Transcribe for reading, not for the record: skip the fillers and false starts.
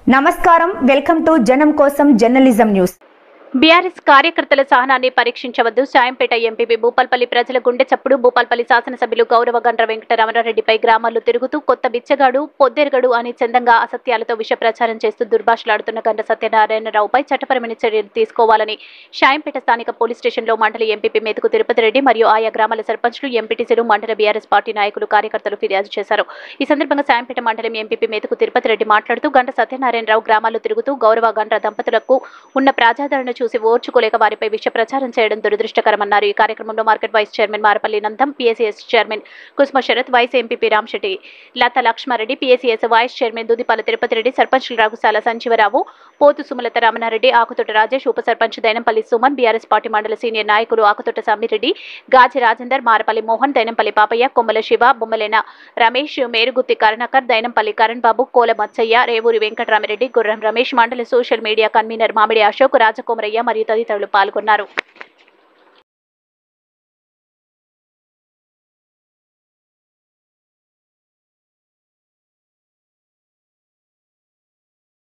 నమస్కారం welcome to జనం కోసం జర్నలిజం న్యూస్। బీఆర్ఎస్ కార్యకర్తల సహనాన్ని పరీక్షించవద్దు। సాయంపేట ఎంపీపీ భూపాల్పల్లి ప్రజల గుండె చప్పుడు। భూపాల్పల్లి శాసనసభ్యులు గౌరవ గండ్ర వెంకటరమణారెడ్డిపై గ్రామాల్లో తిరుగుతూ కొత్త బిచ్చగాడు పొద్దెరగడు అని చందంగా అసత్యాలతో విష ప్రచారం చేస్తూ దుర్భాషలాడుతున్న గండ్ర సత్యనారాయణరావుపై చట్టపరమైన చర్యలు తీసుకోవాలని సాయంపేట స్థానిక పోలీస్ స్టేషన్లో మండలి ఎంపీపీ మేతుకు తిరుపతి రెడ్డి మరియు ఆయా గ్రామాల సర్పంచ్లు, ఎంపీటీసీలు, మండల బీఆర్ఎస్ పార్టీ నాయకులు, కార్యకర్తలు ఫిర్యాదు చేశారు। ఈ సందర్భంగా సాయంపేట మండలం ఎంపీపీ మేతుకు తిరుపతి రెడ్డి మాట్లాడుతూ గండ్ర సత్యనారాయణరావు గ్రామాల్లో తిరుగుతూ గౌరవ గండ్ర దంపతులకు ఉన్న ప్రజాదరణ చూసి ఓర్చుకోలేక వారిపై విష ప్రచారం చేయడం దురదృష్టకరమన్నారు। ఈ కార్యక్రమంలో market vice chairman Marapalli Nandam, PSCS chairman Kusuma Sharath, vice MPP Ramashetti Latha Laxma Reddy, PSCS vice chairman Dudipala Tirupathi Reddy, సర్పంచ్లు రాఘుశాల సంజీవరావు, పోతు సుమలత రామనారెడ్డి, ఆకుతోట రాజేష్, ఉప సర్పంచ్ దైనంపల్లి సుమన్, బీఆర్ఎస్ పార్టీ మండల సీనియర్ నాయకులు ఆకుతోట సామిరెడ్డి, గాజి రాజేందర్, మారపల్లి మోహన్, దైనంపల్లి పాపయ్య, కొమ్మల శివ, బొమ్మలేన రమేష్, మేరుగుత్తి కరుణాకర్, దైనంపల్లి కరణ్ బాబు, కోల మచ్చయ్య, రేవూరి వెంకటరామిరెడ్డి, గుర్రం రమేష్, మండల సోషల్ మీడియా కన్వీనర్ మామిడి అశోక్, రాజకోమరయ్య మరియు తదితరులు పాల్గొన్నారు।